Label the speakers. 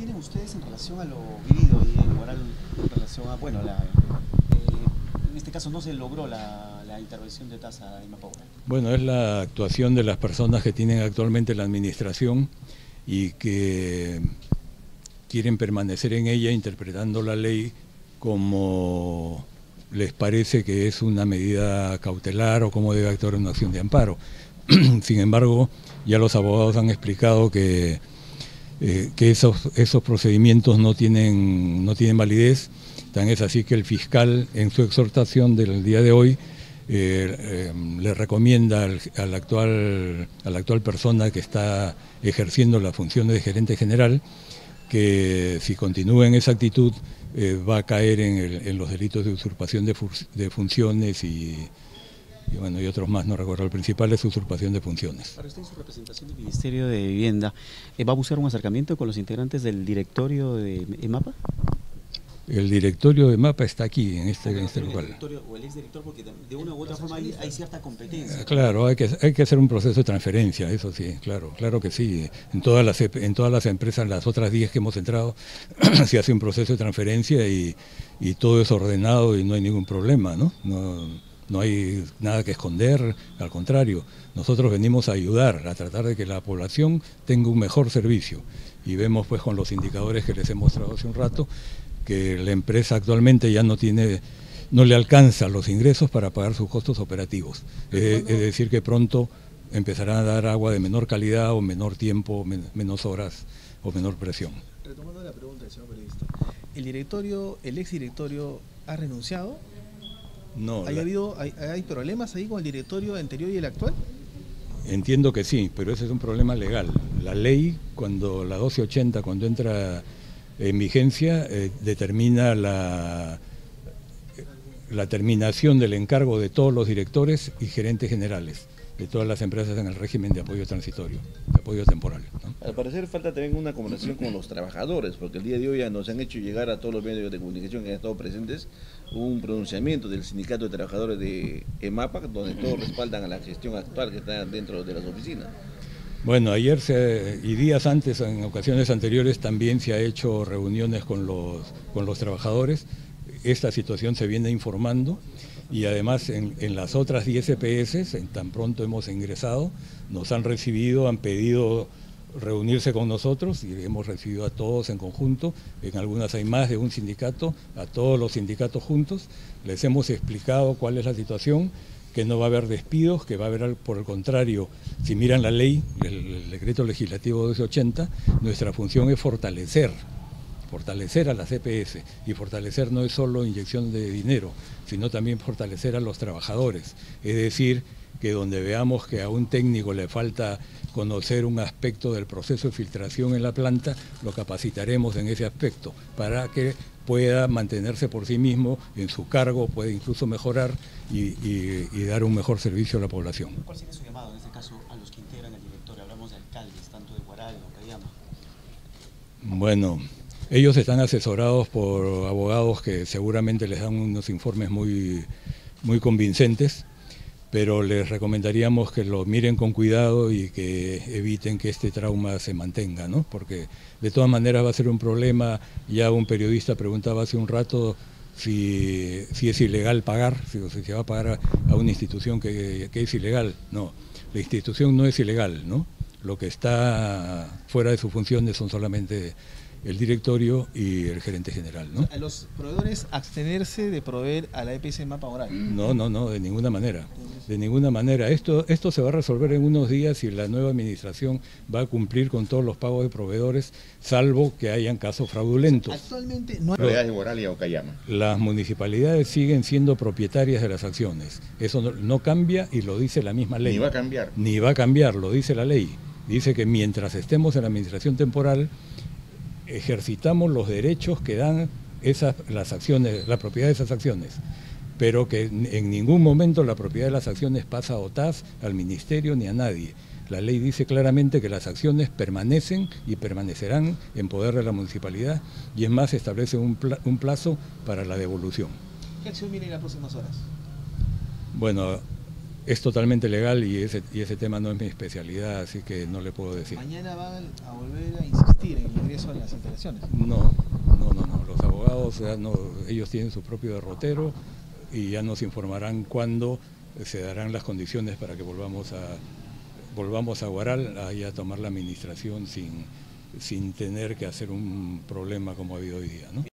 Speaker 1: tienen ustedes en relación a lo vivido y en moral en relación a, bueno, en este caso no se logró la intervención de tasa de Mapagua?
Speaker 2: Bueno, es la actuación de las personas que tienen actualmente la administración y que quieren permanecer en ella interpretando la ley como les parece que es una medida cautelar o cómo debe actuar una acción de amparo. Sin embargo, ya los abogados han explicado que esos procedimientos no tienen validez. Tan es así que el fiscal, en su exhortación del día de hoy, le recomienda a la actual persona que está ejerciendo las funciones de gerente general que si continúa en esa actitud va a caer en los delitos de usurpación de funciones y otros más, no recuerdo. El principal es usurpación de funciones.
Speaker 1: Para usted, en su representación del Ministerio de Vivienda, ¿va a buscar un acercamiento con los integrantes del directorio de EMAPA?
Speaker 2: El directorio de EMAPA está aquí, en este lugar.
Speaker 1: O el exdirector, porque de una u otra forma hay cierta competencia.
Speaker 2: Claro, hay que hacer un proceso de transferencia, eso sí, claro que sí. En todas las empresas, las otras 10 que hemos entrado, se hace un proceso de transferencia y todo es ordenado y no hay ningún problema, ¿no? No hay nada que esconder, al contrario, nosotros venimos a ayudar, a tratar de que la población tenga un mejor servicio. Y vemos pues con los indicadores que les he mostrado hace un rato, que la empresa actualmente ya no le alcanza los ingresos para pagar sus costos operativos. Es decir, que pronto empezarán a dar agua de menor calidad o menor tiempo, menos horas o menor presión.
Speaker 3: Retomando la pregunta del señor periodista, ¿el exdirectorio ha renunciado?
Speaker 2: No.
Speaker 3: ¿Hay problemas ahí con el directorio anterior y el actual?
Speaker 2: Entiendo que sí, pero ese es un problema legal. La ley, la 1280, cuando entra en vigencia, determina la terminación del encargo de todos los directores y gerentes generales de todas las empresas en el régimen de apoyo transitorio, de apoyo temporal, ¿no?
Speaker 4: Al parecer falta también una comunicación con los trabajadores, porque el día de hoy ya nos han hecho llegar a todos los medios de comunicación que han estado presentes un pronunciamiento del Sindicato de Trabajadores de EMAPA, donde todos respaldan a la gestión actual que está dentro de las oficinas.
Speaker 2: Bueno, ayer y días antes, en ocasiones anteriores, también se ha hecho reuniones con los trabajadores. Esta situación se viene informando y además en las otras 10 EPS, en tan pronto hemos ingresado, nos han recibido, han pedido reunirse con nosotros y hemos recibido a todos en conjunto. En algunas hay más de un sindicato, a todos los sindicatos juntos. Les hemos explicado cuál es la situación, que no va a haber despidos, que va a haber, por el contrario, si miran la ley, el decreto legislativo 1280, nuestra función es fortalecer a las EPS, y fortalecer no es solo inyección de dinero, sino también fortalecer a los trabajadores. Es decir, que donde veamos que a un técnico le falta conocer un aspecto del proceso de filtración en la planta, lo capacitaremos en ese aspecto para que pueda mantenerse por sí mismo en su cargo, puede incluso mejorar y dar un mejor servicio a la población.
Speaker 1: ¿Cuál sería su llamado en este caso a los que integran el directorio? Hablamos de alcaldes, tanto de Huaral o Cayama.
Speaker 2: Bueno, ellos están asesorados por abogados que seguramente les dan unos informes muy convincentes, pero les recomendaríamos que lo miren con cuidado y que eviten que este trauma se mantenga, ¿no? Porque de todas maneras va a ser un problema. Ya un periodista preguntaba hace un rato si es ilegal pagar, si se va a pagar a una institución que es ilegal. No, la institución no es ilegal, ¿no? Lo que está fuera de sus funciones son solamente el directorio y el gerente general, ¿no?
Speaker 3: ¿A los proveedores abstenerse de proveer a la EPS Mapa Oral?
Speaker 2: No, de ninguna manera. De ninguna manera. Esto se va a resolver en unos días y la nueva administración va a cumplir con todos los pagos de proveedores, salvo que hayan casos fraudulentos.
Speaker 3: Actualmente no hay...
Speaker 5: De Huaral y Ocayama.
Speaker 2: Las municipalidades siguen siendo propietarias de las acciones. Eso no cambia y lo dice la misma ley.
Speaker 5: Ni va a cambiar.
Speaker 2: Ni va a cambiar, lo dice la ley. Dice que mientras estemos en la administración temporal, ejercitamos los derechos que dan las acciones, la propiedad de esas acciones, pero que en ningún momento la propiedad de las acciones pasa a OTAS, al ministerio ni a nadie. La ley dice claramente que las acciones permanecen y permanecerán en poder de la municipalidad y es más, establece un plazo para la devolución.
Speaker 3: ¿Qué acción viene en las próximas horas?
Speaker 2: Bueno, es totalmente legal y ese tema no es mi especialidad, así que no le puedo decir.
Speaker 3: Mañana van a volver a insistir en el ingreso a las alteraciones.
Speaker 2: No. Los abogados ellos tienen su propio derrotero y ya nos informarán cuándo se darán las condiciones para que volvamos a Huaral a tomar la administración sin tener que hacer un problema como ha habido hoy día, ¿no?